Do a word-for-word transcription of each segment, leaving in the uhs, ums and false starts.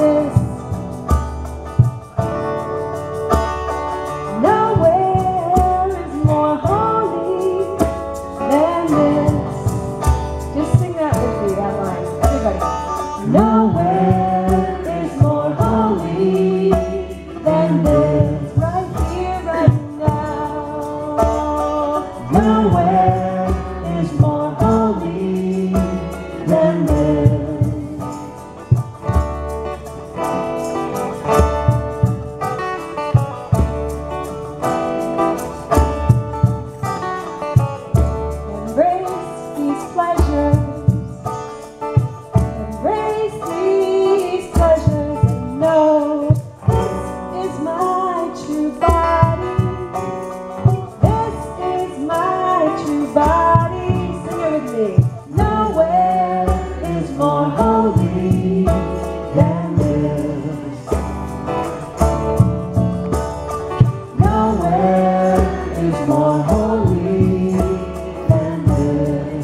this. Nowhere is more holy than this. Just sing that with me, that line. Everybody. Nowhere is more holy than this. Right here, right now. Nowhere is more holy than this. Embrace these pleasures. Embrace these pleasures and know this is my true body. This is my true body. Sing it with me. Nowhere is more holy than this. Nowhere is more holy than this.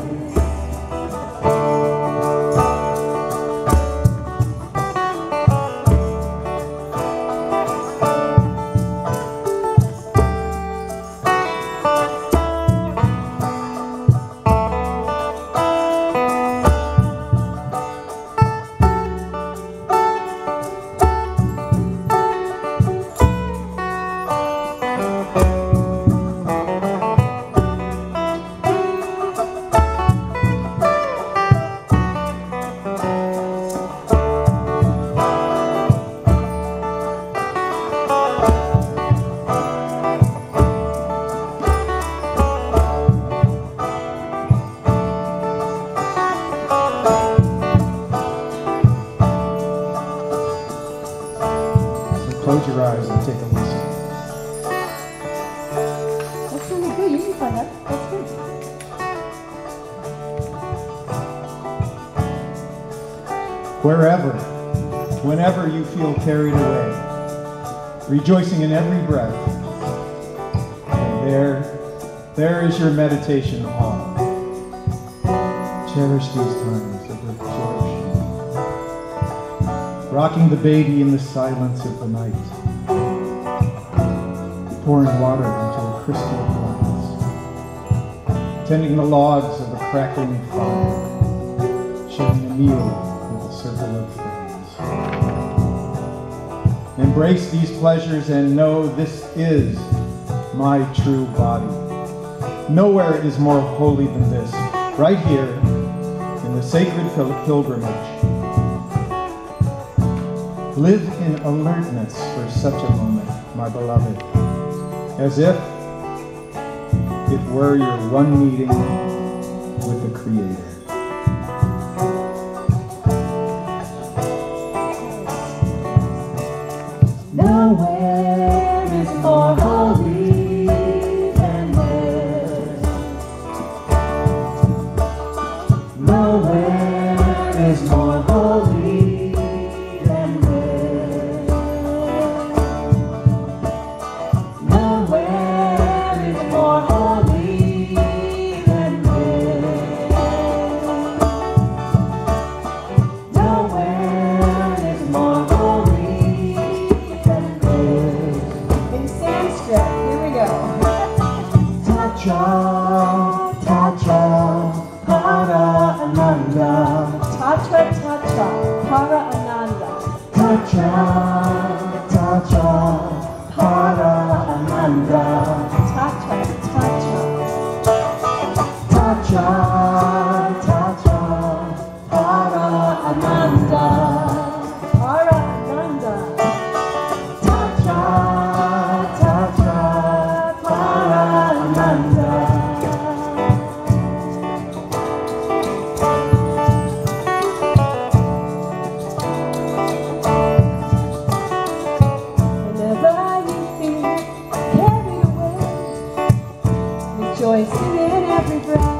Close your eyes and take a listen. That's really good. You can find that. That's good. Wherever, whenever you feel carried away, rejoicing in every breath, and there, there is your meditation hall. Cherish these times of absorption. Rocking the baby in the silence of the night. Pouring water into a crystal glass. Tending the logs of a crackling fire. Sharing a meal with a circle of friends. Embrace these pleasures and know this is my true body. Nowhere is more holy than this. Right here in the sacred pil- pilgrimage. Live in alertness for such a moment, my beloved, as if it were your one meeting with the Creator. Nowhere is more holy than this. Nowhere is more holy than this. Nowhere is more holy than this. Nowhere is more holy than this. In Sanskrit, here we go. Tatra, Tatra, Para Ananda. Tatra, Tatra, Para Ananda. Tatra, Tatra, Para Ananda. Tatra, Tatra. Tatra, Tatra, Para Ananda. Para Ananda. Tatra, Tatra, Para Ananda. Whenever you feel carried away, rejoicing in every breath,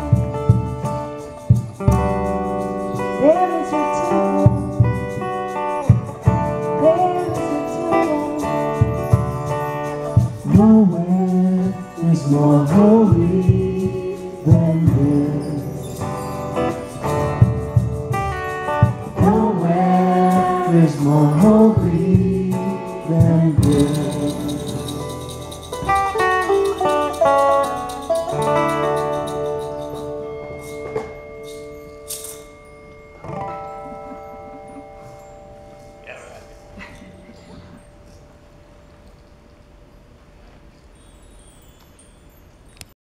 there is your temple. There is your temple. Nowhere is more holy than this. Nowhere is more holy